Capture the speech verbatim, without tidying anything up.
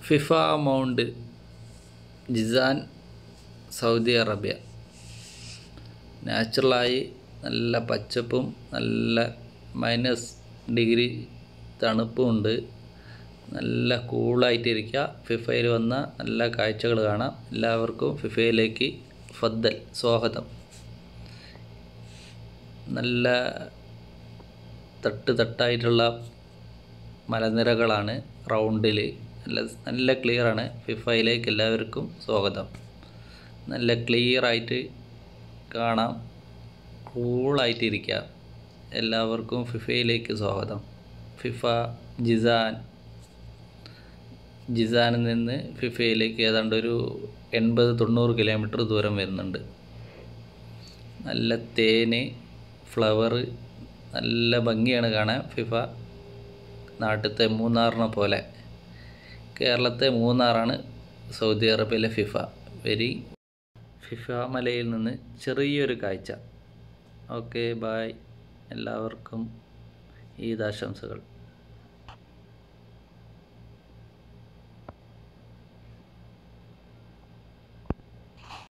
FIFA mount Jizan Saudi Arabia. നാച്ചുറലായി നല്ല പച്ചപ്പും നല്ല മൈനസ് ഡിഗ്രി തണുപ്പുമുണ്ട്. നല്ല കൂളായിട്ടിരിക്കുക. ഫിഫയിൽ വന്ന നല്ല കാഴ്ചകൾ കാണാം. എല്ലാവർക്കും ഫിഫയിലേക്ക് ഫദ്ദൽ സ്വാഗതം. നല്ല തട്ട് തട്ടായിട്ടുള്ള മലനിരകളാണ് റൗണ്ടിൽ. നല്ല നല്ല ക്ലിയറാണ്. ഫിഫയിലേക്ക് എല്ലാവർക്കും സ്വാഗതം. നല്ല ക്ലിയറായിട്ട് കാണാം. കൂളായിട്ടിരിക്കുക. എല്ലാവർക്കും ഫിഫയിലേക്ക് സ്വാഗതം. ഫിഫ ജിസാൻ ജിസാനിൽ നിന്ന് ഫിഫയിലേക്ക് ഏതാണ്ട് ഒരു എൺപത് തൊണ്ണൂറ് കിലോമീറ്റർ ദൂരം വരുന്നുണ്ട്. നല്ല തേന്, ഫ്ലവർ, നല്ല ഭംഗിയാണ് കാണാൻ. ഫിഫ നാട്ടിലത്തെ മൂന്നാറിനെ പോലെ. കേരളത്തെ മൂന്നാറാണ് സൗദി അറേബ്യയിലെ ഫിഫ. വെരി ഫിഫ മലയിൽ നിന്ന് ചെറിയൊരു കാഴ്ച. Okay, bye. എല്ലാവർക്കും ഈദ് ആശംസകൾ.